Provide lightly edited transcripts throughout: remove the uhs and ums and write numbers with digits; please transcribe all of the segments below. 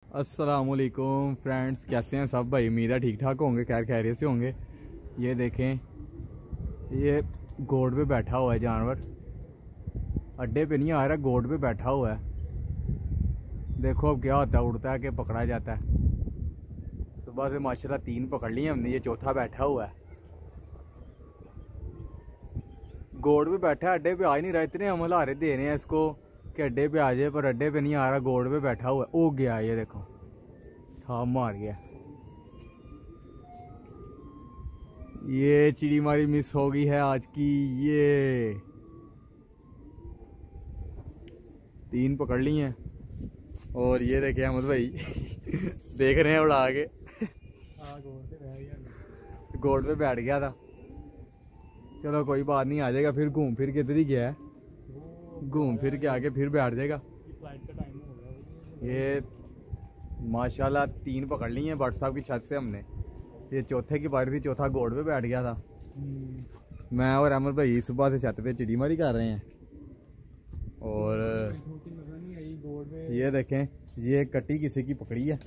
अस्सलामुअलैकुम फ्रेंड्स, कैसे हैं सब भाई। उम्मीद है ठीक ठाक होंगे, खैर खैरियत से होंगे। ये देखें, ये गोड पे बैठा हुआ है जानवर। अड्डे पे नहीं आ रहा, गोड पे बैठा हुआ है। देखो अब क्या होता है, उड़ता है कि पकड़ा जाता है। सुबह से माशाल्लाह 3 पकड़ लिए हमने, ये चौथा बैठा हुआ है। गोड पे बैठा है, अड्डे पे आ ही नहीं रहा। इतने हम हलारे दे रहे हैं इसको कि अड्डे पे आ जाए, पर अड्डे पे नहीं आ रहा। गोड पे बैठा हुआ है। ओ गया, ये देखो था मार गया। ये चिड़ी मारी मिस हो गई है आज की। ये 3 पकड़ ली हैं। और ये देखे अहमद भाई देख रहे हैं उड़ा के। गोड पे बैठ गया था। चलो कोई बात नहीं, आ जाएगा फिर। घूम फिर के इधर ही गया है, घूम फिर के आके फिर बैठ जाएगा। फ्लाइट का टाइम हो गया। ये माशाल्लाह 3 पकड़ ली हैं भट्ट साहब की छत से हमने। ये चौथे की बारी थी, चौथा गोड पे बैठ गया था। मैं और अहमद भाई सुबह से छत पे चिड़ी मारी कर रहे हैं। और ये देखें, ये कट्टी किसी की पकड़ी है।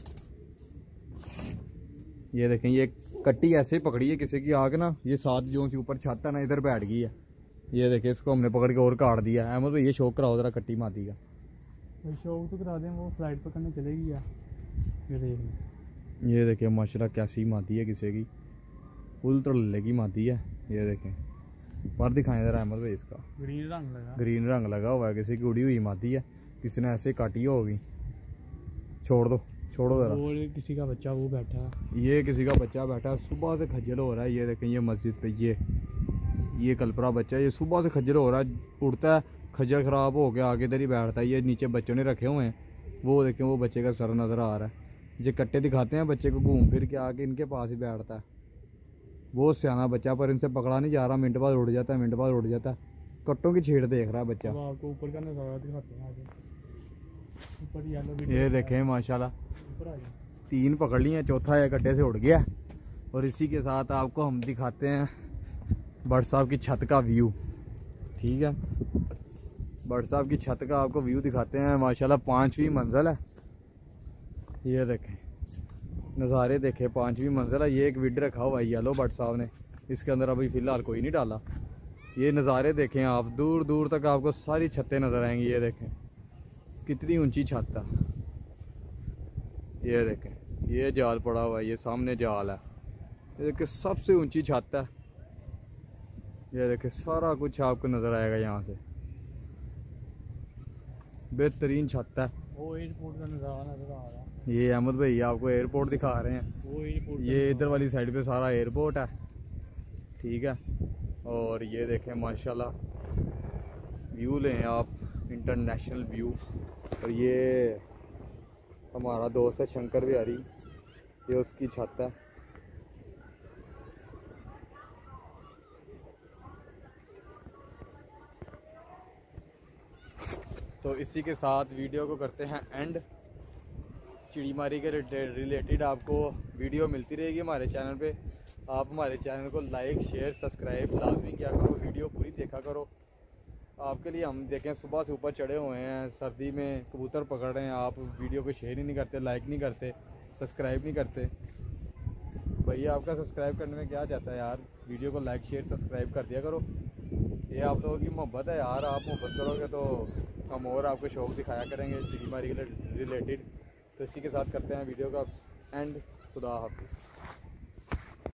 ये देखें, ये कट्टी ऐसे ही पकड़ी है किसी की। आग ना, ये 7 जो सी ऊपर छत है ना, इधर बैठ गई है। ये देखें, इसको हमने पकड़ के और काट दिया। अहमद भाई ये शौक कराओ जरा कट्टी माती का। शौक तो करा दें, वो फ्लाइट पकड़ने चलेगी या ये देख लें। ये देखें माशाल्लाह कैसी माती है किसी की, फुल तड़ल्ले की माती है। ये देखें पर दिखाएं जरा अहमद भाई इसका। ग्रीन रंग लगा, ग्रीन रंग लगा हुआ है, किसी की उड़ी हुई माती है, किसी ने ऐसे काटी होगी। छोड़ दो, छोड़ो जरा। वो किसी का बच्चा वो बैठा है। ये किसी का बच्चा बैठा है, सुबह से खज्जल हो रहा है। ये देखें, ये मस्जिद पे ये कलपरा बच्चा, ये सुबह से खज्जल हो रहा है। उड़ता है, खज्जल ख़राब हो गया, आगे इधर ही बैठता है। ये नीचे बच्चों ने रखे हुए हैं, वो देखें वो बच्चे का सर नज़र आ रहा है। ये कट्टे दिखाते हैं बच्चे को, घूम फिर के आके इनके पास ही बैठता है। बहुत सियाना बच्चा, पर इनसे पकड़ा नहीं जा रहा। मिनट बाद उड़ जाता है, मिनट बाद उड़ जाता है। कट्टों की छेड़ देख रहा है बच्चा। आपको ऊपर का नज़ारा दिखाते हैं आगे। ऊपर येलो, ये देखें माशाल्लाह ऊपर आ गया। 3 पकड़ लिए हैं, चौथा एक अड्डे से उड़ गया। और इसी के साथ आपको हम दिखाते हैं भट्ट साहब की छत का व्यू। ठीक है, भट्ट साहब की छत का आपको व्यू दिखाते हैं। माशाल्लाह 5वीं मंजिल है। ये देखें नज़ारे देखें, 5वीं मंजिल है। ये एक विड रखा हुआ है येलो भट्ट साहब ने, इसके अंदर अभी फ़िलहाल कोई नहीं डाला। ये नज़ारे देखें आप, दूर दूर तक आपको सारी छतें नज़र आएंगी। ये देखें कितनी ऊंची छत है। ये देखें, ये जाल पड़ा हुआ है, ये सामने जाल है। ये देखें सबसे ऊंची छत है। ये देखें सारा कुछ आपको नज़र आएगा यहाँ से, बेहतरीन छत है। वो एयरपोर्ट का नज़ारा नज़र आ रहा है। ये अहमद भाई आपको एयरपोर्ट दिखा रहे हैं। वो एयरपोर्ट, ये इधर वाली साइड पे सारा एयरपोर्ट है। ठीक है, और ये देखें माशाल्लाह व्यू लें आप, इंटरनेशनल व्यू। और ये हमारा दोस्त है शंकर बिहारी, ये उसकी छत है। तो इसी के साथ वीडियो को करते हैं एंड। चिड़ीमारी के रिलेटेड आपको वीडियो मिलती रहेगी हमारे चैनल पे। आप हमारे चैनल को लाइक शेयर सब्सक्राइब लाजमी किया करो, वीडियो पूरी देखा करो। आपके लिए हम देखें सुबह से ऊपर चढ़े हुए हैं, सर्दी में कबूतर पकड़ रहे हैं। आप वीडियो को शेयर ही नहीं करते, लाइक नहीं करते, सब्सक्राइब नहीं करते। भैया आपका सब्सक्राइब करने में क्या जाता है यार, वीडियो को लाइक शेयर सब्सक्राइब कर दिया करो। ये आप लोगों की मोहब्बत है यार, आप मोहब्बत करोगे तो हम और आपको शौक दिखाया करेंगे चिड़ीमारी के रिलेटेड। तो इसी के साथ करते हैं वीडियो का एंड। खुदा हाफिज़।